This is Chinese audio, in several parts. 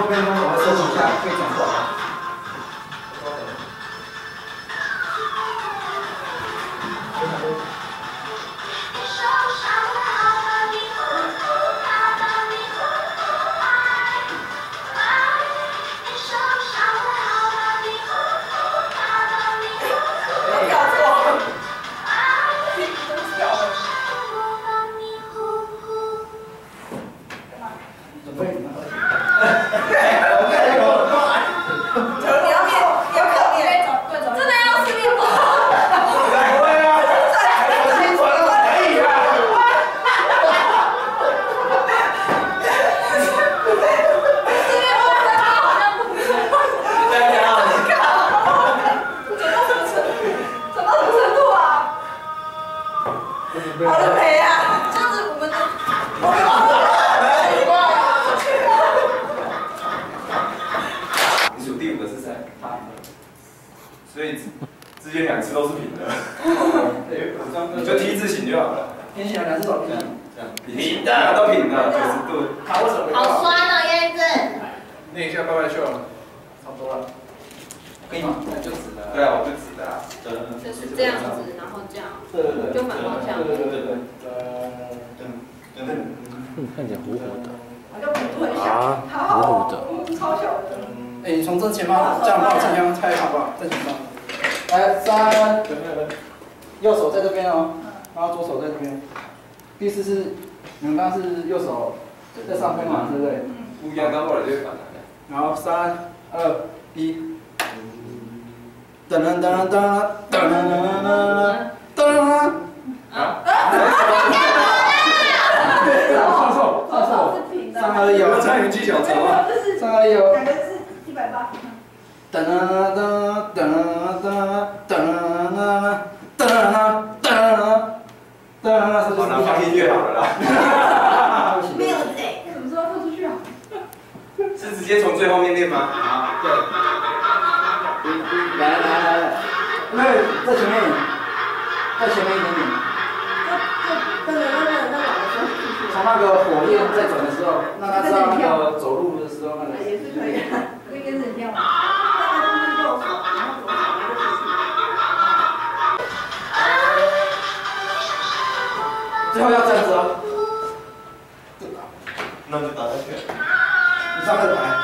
边帮我们收集一下，可以转过来。 好了没啊？这样子我们你数第5个是谁？所以之前2次都是平的，你就 T 字形就好了。 偏向2只手平， 这样平的都平的，90度。 好，为什么？ 好酸哦，燕子。 练一下拜拜袖， 差不多了，可以吗？ 那就直的。对啊，我就直的啊。 就是这样子，然后这样， 对对对， 就反方向。 对对对对。 看起来糊糊的。 好像弧度很小。 啊，糊糊的。 超小的。 哎，你从正前方这样放，正前方猜好不好？正前方。来，3，右手在这边哦，然后左手在这边。第4是，你们刚刚是右手在上方嘛，对不对？ 乌鸦刚过来就会反弹的。 然后3、2、1。噔噔噔噔噔噔噔噔。啊！放手，放手。3、2、1， 我参与技巧槽啊。 3、2、1， 两个是180。 噔噔噔噔噔噔噔噔噔， 好，拿放音乐好了啦。 没有嘞，什么时候放出去啊？ 是直接从最后面练吗？ 好，对。来，那在前面，在前面一点点。从那个火焰在转的时候，让他知道那个走路的时候那个。 也是可以的，可以跟着跳。大概就是右手，然后左手，然后就是。 最后要站着哦。 那就打下去。 你上2排。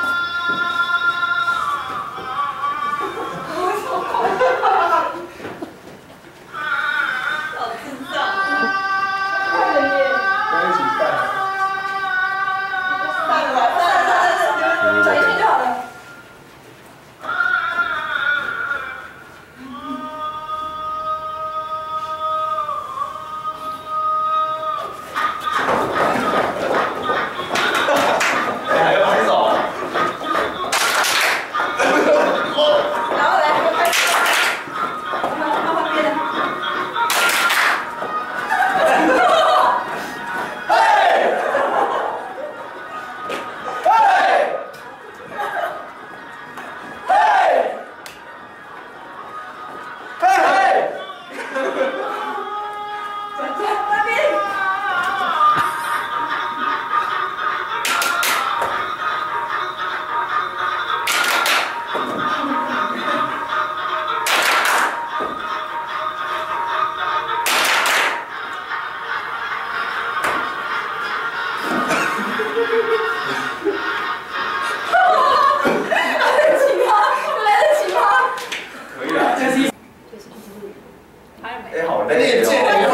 哎，好累哦。